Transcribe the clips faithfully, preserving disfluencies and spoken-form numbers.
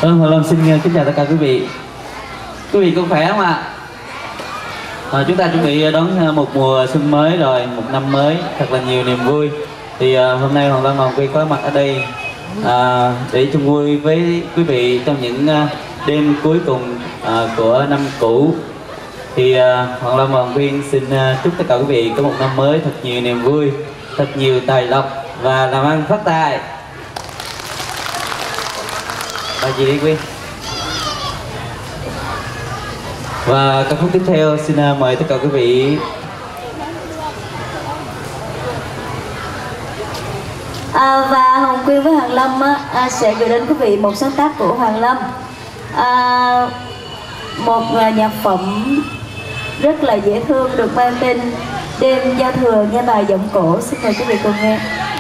Vâng, Hoàng Lâm xin kính chào tất cả quý vị. Quý vị có khỏe không ạ? À, chúng ta chuẩn bị đón một mùa xuân mới rồi, một năm mới thật là nhiều niềm vui. Thì uh, hôm nay Hoàng Lâm Hoàng Quy có mặt ở đây uh, để chung vui với quý vị trong những uh, đêm cuối cùng uh, của năm cũ. Thì uh, Hoàng Lâm Hoàng Quy xin uh, chúc tất cả quý vị có một năm mới thật nhiều niềm vui, thật nhiều tài lộc và làm ăn phát tài. Bài gì đi Quy? Và ca khúc tiếp theo xin mời tất cả quý vị. À, và Hồng Quyên với Hoàng Lâm á, à, sẽ gửi đến quý vị một sáng tác của Hoàng Lâm, à, một nhạc phẩm rất là dễ thương được mang tên Đêm Giao Thừa, nghe bài giọng cổ. Xin mời quý vị cùng nghe.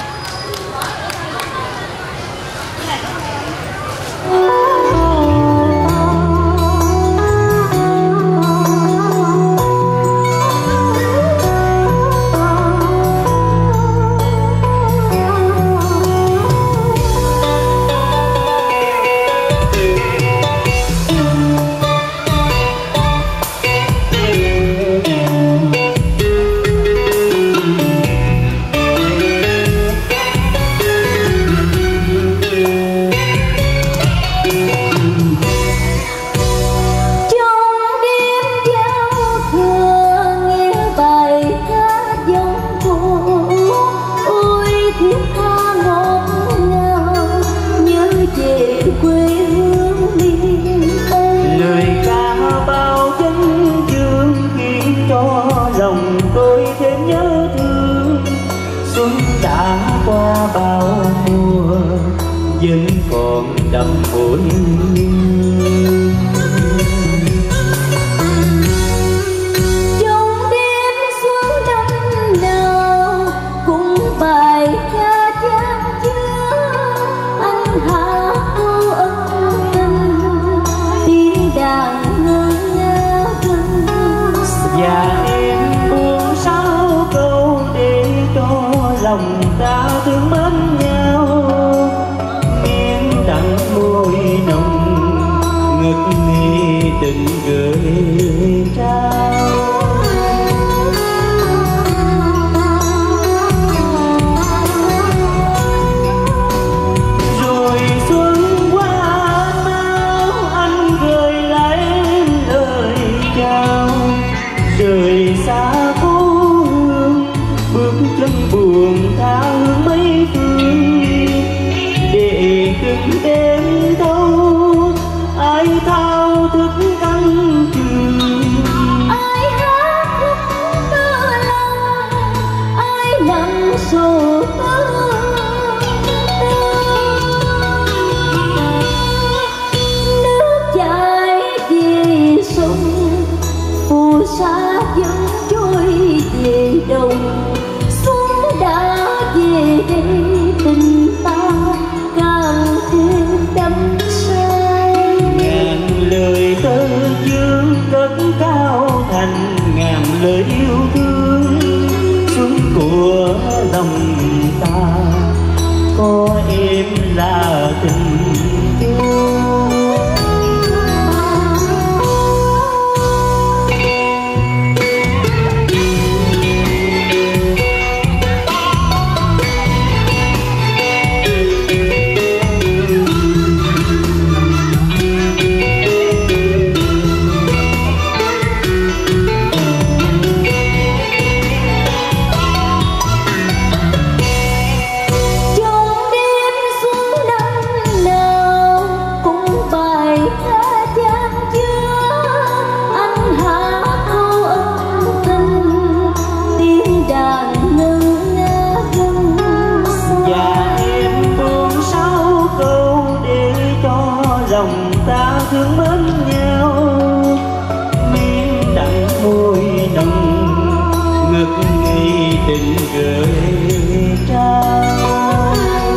Vẫn còn đậm mùi trong đêm xuân năm nào cũng bài ca chan chứa anh hạ câu ân tình tiếng đàn ngân nga vinh và em buồn sao câu để cho lòng ta thương mến nhau. Môi nồng ngực nghi tình gửi trao, rồi xuân qua mau anh gửi lại lời chào. Rời xa phố hương bước chân buồn tha hương mấy phương để từng đêm ai thao thức cánh trường, ai hát khúc mơ lòng, ai nằm sổ tơ. Nước chảy về sông, phù sa vẫn trôi về đồng. Xuân đã về đây, tình ta càng thêm đắm say. Lời tơ dương cất cao thành ngàn lời yêu thương. Xuân của lòng ta có em là tình thương. Lòng ta thương mến nhau, miếng đắng môi nồng ngực nghi tình gửi trao.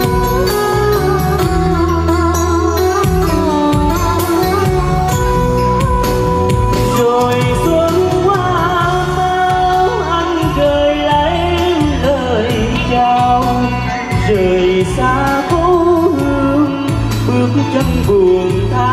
Rồi xuân qua mau anh gửi lại lời chào. Rời xa phố hương bước chân buồn tha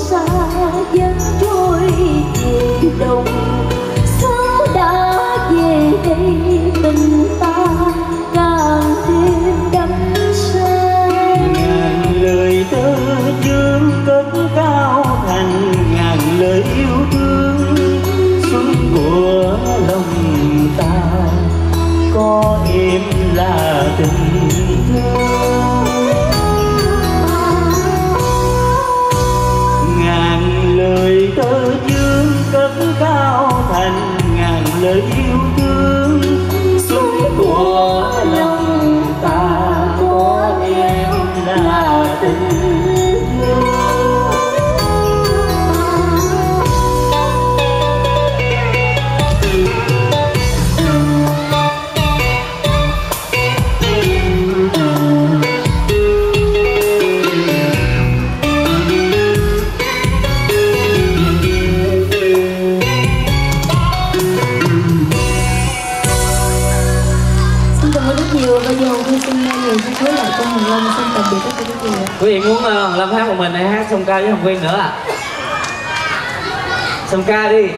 xa vẫn trôi về đồng. Sớm đã về đây tình ta càng thêm đắm say. Ngàn lời tơ dương cất cao thành ngàn lời yêu thương, xuân của lòng ta có em là tình thương. Ngàn lời tơ dương cất cao thành ngàn lời yêu thương, xuân của lòng ta có em là tình thương. Nhiều bây giờ tôi xin nhiều xin hứa lại cho Hoàng Lâm, xin tạm biệt các quý vị. Quý vị muốn uh, Hoàng Lâm hát một mình hay hát song ca với Hồng Quyên nữa ạ? À? Song ca đi.